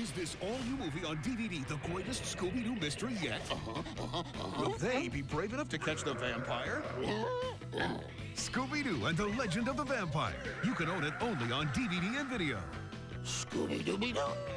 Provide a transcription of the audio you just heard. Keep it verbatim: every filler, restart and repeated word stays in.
Is this all-new movie on D V D the greatest Scooby-Doo mystery yet? Uh-huh, uh-huh, uh-huh. Will they be brave enough to catch the vampire? Scooby-Doo and the Legend of the Vampire. You can own it only on D V D and video. Scooby-Dooby-Doo.